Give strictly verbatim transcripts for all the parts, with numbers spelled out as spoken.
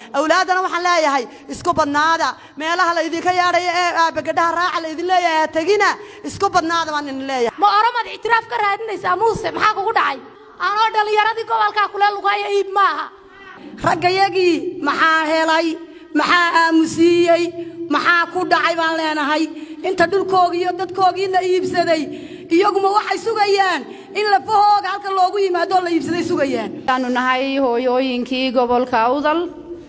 أولادنا وحن لا يهي اسكو بدنادا meelaha la idinka yaaray ee bagadaha raaca la idin leeyahay tagina isku badnaada waan in leeyahay ma oramad ictiraaf ka raadinaysa muuse maxaa kugu dhacay aanoo dhalinyaradii gobolka kula lugaya iib maaha ragayagii maxaa helay maxaa aamusiyay maxaa ku dhacay baan leenahay inta dhulkoogii iyo dadkoogii la iibsaday iyaguma waxay sugayaan in la fahooga halka loogu yimaado la iibsaday sugayaan aanu nahay hooyooyinkii gobolka Awdal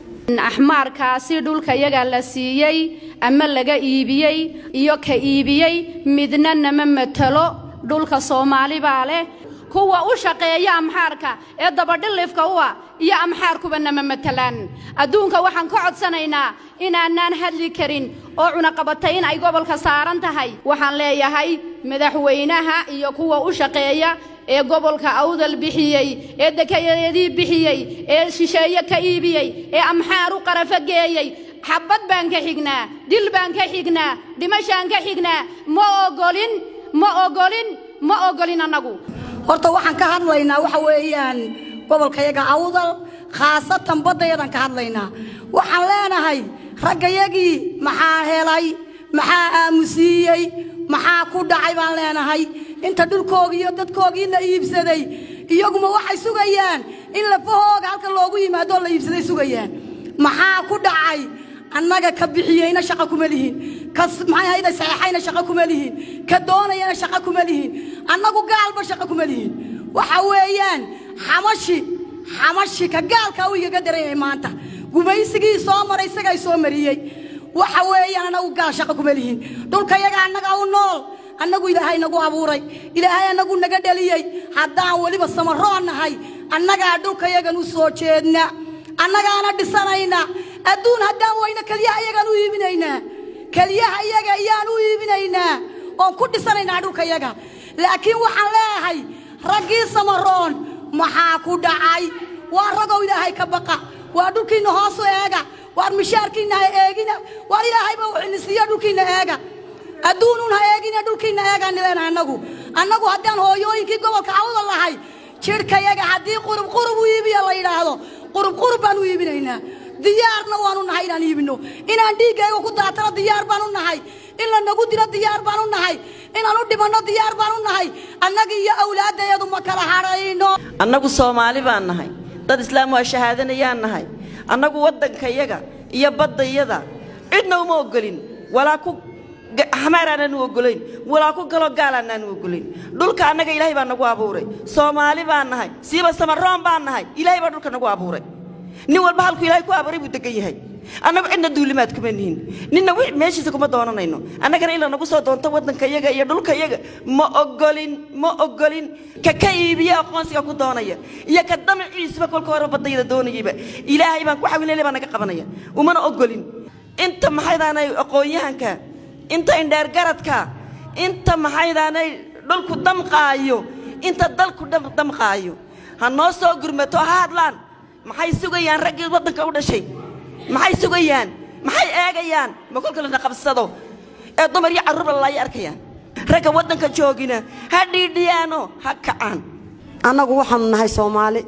axmaarkaasi dhulka yaga la siiyay ama laga iibiyay iyo ka iibiyay midna nama matalo dhulka Soomaali baa leh kuwa u shaqeeya amxaarka ee dabadhilifka u ah iyo amxaarkuba nama matalaan adduunka waxaan ka codsanaynaa inaanaan hadli karin oo cunaqabatay in ay gobolka saaran tahay waxaan leeyahay madaxweynaha iyo kuwa u shaqeeya ee gobolka Awdal bixiyay ee dekeeyadii bixiyay ee shisheeye ka iibiyay ee amxaar u qarafa geeyay xabad baan ka xignaa dil baan ka xignaa dhimashaan ka xignaa ma ogolin ma ogolin ma ogolin anagu horta waxaan ka hadlaynaa waxa weeyaan gobolka yaga Awdal khaasatan badayadan ka hadlaynaa waxaan leenahay ragayagii maxaa helay maxaa aamusiyay maxaa ku dhacay baan leenahay inta dhulkoogii iyo dadkoogii la iibsaday iyaguma waxay sugayaan in la fahooga halka loogu yimaado la iibsaday sugayaan maxaa ku dhacay annaga ka bixiyayna shaqo kuma lihin kas maxay hayda saxayna shaqo kuma lihin ka doonayna shaqo kuma lihin annagu gaalba shaqo kuma lihin waxa weeyaan xamashi xamashi ka gaalka uu iga dareeyay maanta gumaysigii soo maray isaga soo mariyay waxa weeyaan anagu gaal shaqo kuma lihin dhulka yaga annaga u nool annagu ilaahay nagu abuuray ilaahay anagu naga dhaliyay haddaan waliba samaroonnahay annaga dhulka yaga nu soo jeedna annagaana dhisanayna adduun haddaan wayna kaliyaha iyagaan u iibinaynaa kaliyaha iyaga ayaan u iibinaynaa oon ku dhisanaynaa dhulka yaga laakiin waxaan leeyahay raggii samaroon maxaa ku dhacay waa ragow ilaahay ka baqa waa dhulkiina hoos u eega waa mishaarkiina eegina waa ilaahayba wuxuu siiya dhulkiina eega adduunun ha eegina dhulkiina eega nileena annagu annagu haddaan hooyooyinkii gobolka Awdal lahay jirka yaga haddii qurub qurub u iibiyo la yiraahdo qurub qurub baan u iibinaynaa diyaarna waanu nahay inaan iibino inaan dhiigayga ku daatano diyaar baan u nahay in la nagu diro diyaar baan u nahay inaan u dhimano diyaar baan u nahay annaga iyo awlaadayadu ma kala harayno annagu Soomaali baan nahay dad islaam waa shahaadanayaan nahay annagu wadankayaga iyo badayada cidna uma ogolin walaa ku xamaarana u ogolayn walaa ku galo gaalana u ogolayn dhulka annaga ilaahay baa nagu abuuray Soomaali baan nahay siiba samaroon baan nahay ilaahay baa dhulka nagu abuuray nin walba halku ilaahay ku abuuray buu degan yahay annagu cidna duulimaad kuma nihin ninna wix meeshiisa kuma doonanayno annagana ila nagu soo doonto wadankayaga iyo dhulkayaga ma ogolin ma ogolin ka ka iibiya aqoonsiga ku doonaya iyo ka damaciisba kolka hore badayada doonayba ilaahay baan ku xawilay baan naga qabanaya umana ogolin inta maxaydaanay aqoonyahanka inta indheer garadka inta maxaydaanay dhulku damqaayo inta dalku damqaayo ha noo soo gurmato ha hadlaan maxay sugayaan raggii wadanka u dhashay maxay sugayaan maxay eegayaan ma kolka la qabsado ee dumar iyo carruur la arkayaan ragga wadanka joogina ha dhiidhiyaano ha kacaan annagu waxaanu nahay Soomaali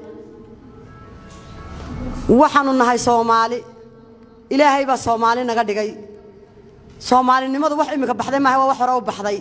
waxaanu nahay Soomaali ilaahay baa Soomaali naga dhigay Soomaalinimadu wax imika baxday ma wax hore u baxday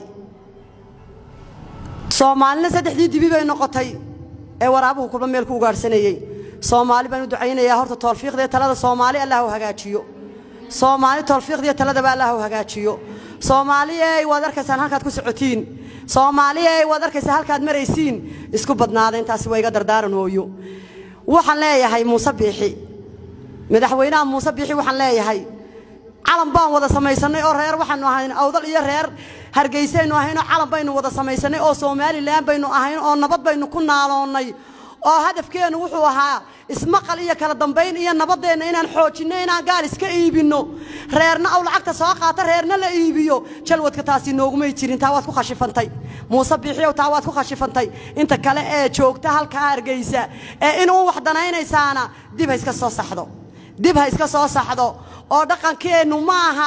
Soomaalina saddexdii dibi bay noqotay ee waraabuhu kulba meel ku ugaarsanayay Soomaali baan u ducaynayaa horta tawfiiqda talada Soomaali Allah u hagaajiyo Soomaali tawfiiqda talada baa Allah u hagaajiyo Soomaali ay wad arkaysan halkaad ku socotiin Soomaali ay wad arkaysan halkaad maraysiin isku badnaada intaas way iga dardaaran hooyo waxaan leeyahay Muuse Biixi madaxweynaha Muuse Biixi waxaan leeyahay calan baan wada samaysanay oo reer waxaanu ahayn Awdal iyo reer Hargeysa aynu ahayn calan baynu wada samaysanay oo Soomaaliland baynu ahayn oo nabad baynu ku naaloonay oo hadafkeenu wuxuu ahaa ismaqal iyo kala dambeyn iyo nabadeena inaan xoojino inaan gaal iska iibino reerna aw lacagta soo qaata reerna la iibiyo jalwadka taasi nooguma jirin taa waad ku khashifantay Muuse Biixi taa waad ku khashifantay inta kale ee joogta halka Hargeysa ee inuu wax danaynaysaana dib iska soo saxdo dib ha iska soo saxdo oo dhaqankeenu maaha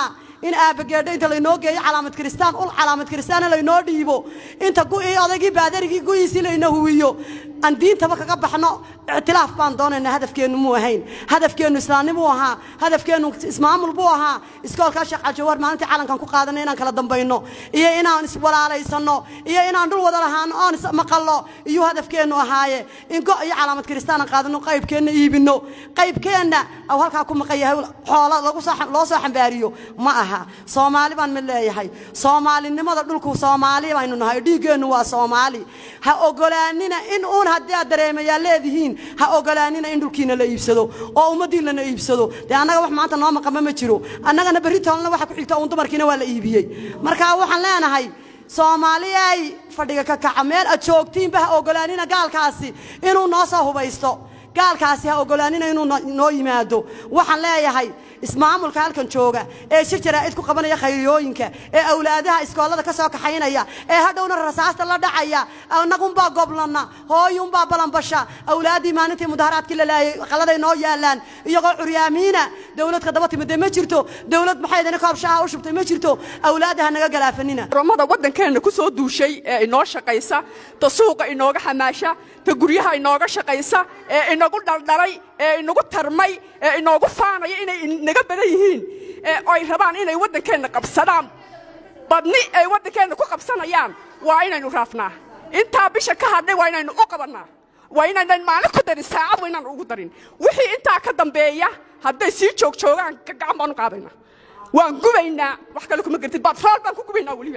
إن أبجد أنت اللي نوجي علامة كريستان أول علامة كريستان اللي نوديبو أنت قوي أضيق بادرك قوي يصير إنه هويو أن دين تبقى قبل حنا اعتلاف باندون إن هدف كأنه مو هين هدف كأنه إسلامي موها هدف كأنه اسمه ملبوها إسكال كاشق على جوار ما أنت عالم كان كقادنا إنا كلا دمبينه إيه إنا نسبولا على يسنو إيه إنا ندور وضلهان آنس مقلّه إيو هدف كأنه هاي إن قا إيه علامة كريستان قادنا قيب كأنه يبنه قيب كأنه أو هالكاكم مقيه حالا لو صح لو صح باريو معها صومالي بان من الله هاي صومالي نما دلكو صومالي بانو هاي ديجن وا صومالي ها اوغلانينا ان اون هدي dareemaya leedihiin ha ogolaanina in dhulkiina la iibsado oo umadiina la iibsado de anaga wax maanta noo maqama ma jiro anagana bari toolna waxa ku xigta uun dumarkiina waa la iibiyay marka waxaan leenahay Soomaaliyay fadhiga ka kaca meel aad joogtiin ba ha ogolaanina gaalkaasi inuu noo soo hubaysto gaalkaasi ha ogolaanina inuu noo yimaado waxaan leeyahay ismaamulka halkan jooga ee shirjaraa'id ku qabanaya khayriyooyinka ee awlaadaha iskoolada ka soo kaxaynaya ee hadhowna rasaasta la dhacaya anagun baa goblana hooyun baa balanbasha awlaadii maalintii mudaharaadkii la laayay qaladay noo yaalaan iyagoo curyaamiina dawlad ka daba timid ma jirto dawlad maxay idin koobshaha u shubtay ma jirto awlaadaha naga galaafanina ramada wadankeena ku soo duushay ee inoo shaqaysa ta suuqa inooga xamaasha ta guryaha inooga shaqaysa ee inagu dhaldhalay ee inagu tarmay ee inoogu faanaya inay naga badan yihiin ee ay rabaan inay wadankeena qabsadaan badni ay wadankeena ku qabsanayaan waa inaynu raafnaa inta bisha ka hadhay waa inaynu u qabanaa waa inaynu maalin ku darin saacad waa inaan ugu darin wixii inta ka dambeeya hadday sii joog joogaan ka gacan baan u qaadaynaa waan gubaynaa wax kale kuma gartid batrool baan ku gubaynaa waliba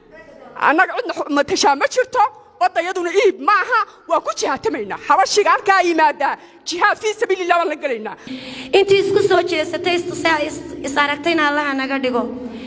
annaga cidna ma tashaama jirto wadayaduna iib maaha waa ku jihaatamaynaa xabashiga halkaa yimaada jihaad fi sabiilillah waan la galaynaa intii isku soo jeesatay is aragtayna allaha naga dhigo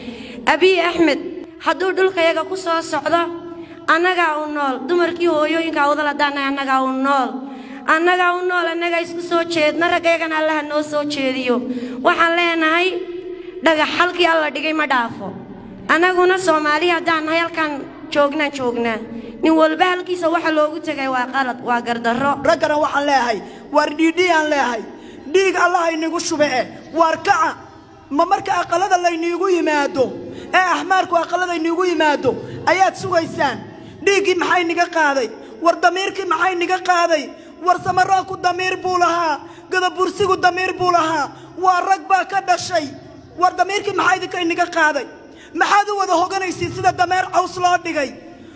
abiy axmed hadduu dhulkayaga ku soo socdo annaga u nool dumarkii hooyooyinka wada la daanay annaga u nool annaga u nool annaga isku soo jeedna ragaygan allaha noo soo jeediyo waxaan leenahay dhagax halkii alla dhigay ma dhaafo annaguna Soomaaliya hadaan nahay halkan joogna joogna nin walba halkiisa waxa loogu tagay waa qalad waa gardarro ragana waxaan leeyahay war dhiidhiyaan leeyahay dhiig Allah inagu shubee war kaca ma marka aqalada la inagu yimaado ee ahmaarku aqalada inagu yimaado ayaad sugaysaan dhiigi maxay niga qaaday war damiirkii maxay niga qaaday war samaraanku damiir buu lahaa gadabursigu damiir buu lahaa waa rag baa ka dhashay war damiirkii maxay idinka niga qaaday maxaad u wada hoganaysiin sida dameer caws loo dhigay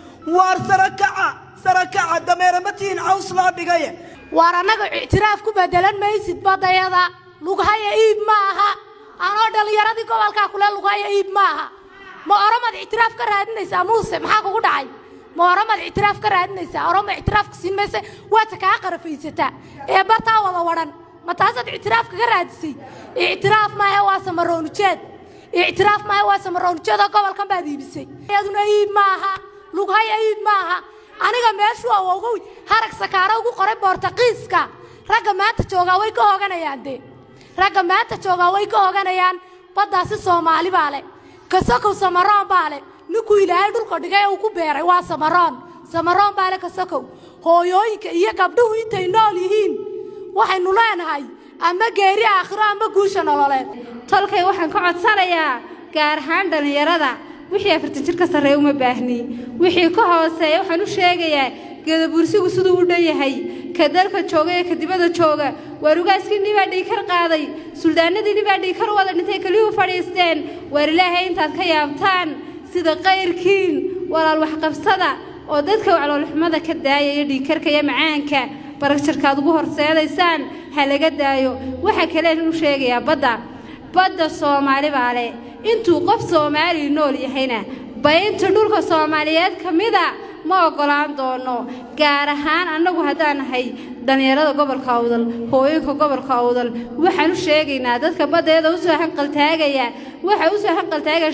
war sarakaca sarakaca dameer ma tiin caws loo dhigay war anaga i'tiraaf ku bedelan maysid badayada lugahaya iib maaha anoo dhalinyaradii gobolka kula lugahaya iib maaha ma oramad i'tiraaf ka raadinaysa muuse maxaa kugu dhacay ma oramad i'tiraaf ka raadinaysa orama i'tiraaf siin maysa waad ka qarafaysata ee bartaa wada waran ma taasad i'tiraaf ka raadisay i'tiraaf ma aha waa samaroon jeed i'tiraaf ma aha waa samaroon jeed gobolkan baad iibisay iyaduna iib maaha lugahaya iib maaha aniga meeshu waa ugu harag sakaaro ugu qoray Boortaqiiska raga maanta jooga way ka hoganayaan de raga maanta jooga way ka hoganayaan badaasi Soomaali baale kasoo samaroon baale niku ilaahay dhulka dhigay uu ku beeray waa samaroon samaroon baale kasoo hooyooyinka iyo gabdhuhu intay nool yihiin waxaynu leenahay ama geeri aakhiro ama guusha nololeed tolkay waxaan ka codsanayaa gaar ahaan dhalinyarada wixii afartan jirka sareeyo ma baahni wixii ka hooseeyo waxaan u sheegayaa gadabursigu sidoo u dhayahay ka dalka jooga ee kadibada jooga warugaaskii nibaadhay kar qaaday suldaanadii nibaadhay kar wada dhintay kaliya fadhiisteen war ilaahay intaad ka yaabtaan sida qayrkiin walaal wax qabsada oo dadka wacloolxumada ka daayay dhiikarka iyo macaanka baragjarkaad ugu horseedaysaan ha laga daayo waxa kale inuu sheegayaa badda badda Soomaali baale intuu qof Soomaali nool yahayna baynta dhulka Soomaaliyeed kamida ma ogolaan doono gaar ahaan anagu hadaan nahay dhalinyarada gobolka Awdal hooyinka gobolka Awdal waxaan u sheegaynaa dadka badeeda u soo hanqal taagaya waxa u soo hanqal taagay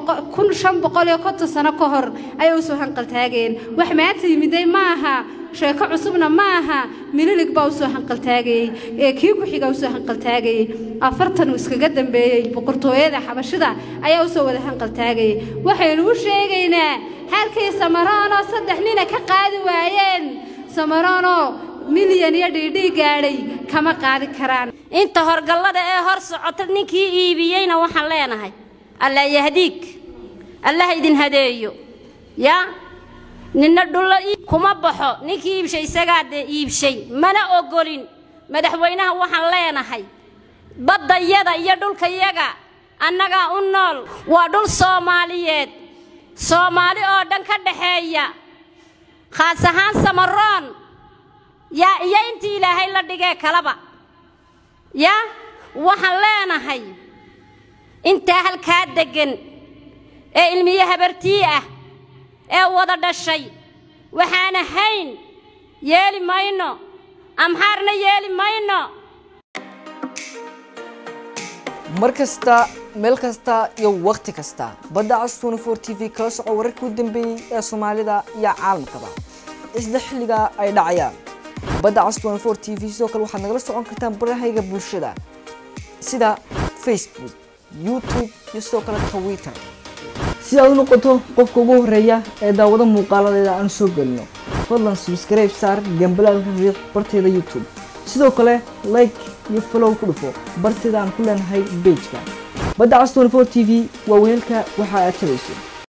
shan boqol iyo konton sano ka hor ay u soo hanqal taageen wax maanta yimiday maaha sheeko cusubna maaha mililig baa u soo hanqal taagay ee kii ku xiga u soo hanqal taagay afartan uu iskaga dambeeyay boqortooyada xabashida ayaa u soo wada hanqal taagay waxaynu u sheegaynaa halkii Samaroon saddex nin ka qaadi waayeen Samaroon milyan iyo dhidhi gaaray kama qaadi karaan inta horgalada ee hor socota ninkii iibiyayna waxaan leenahay الله يهديك الله يدين هدايو يا ننا دولا كما بخو نيكي يبشي سغاد يبشي مانا اوغولين مدحوينها waxaan leenahay badayada iyo dhulka yaga annaga u nool waa dhul Soomaaliyeed Soomaali oo dhan ka dhaxeeya khaas ahaan Samaroon ya iyo intii Ilaahay la dhigay kalaba ya waxaan leenahay inta halka degan ee ilmiyaha bartii ah ee wada dhashay waxaan ahayn yeeli mayno amharna yeeli mayno markasta meel kasta iyo waqti kasta badda cas twenty-four T V kala soco wararkii u dambeeyay ee Soomaalida iyo caalamkaba isla xilliga ay dhacayaan badda cas twenty-four T V sidoo kale waxaad nagala socon kartaan barahayga bulshada sida Facebook YouTube iyo sidoo kale Twitter si aad u noqoto qofka ugu horeeya ee daawada muuqaaladeeda aan soo galno fadlan subscribe saar gambalaalka riix barteeda YouTube sidoo kale like iyo follow ku dhufo barteeda aan ku leenahay page-ka badda cas twenty-four T V waa weelka waxa aad tabayso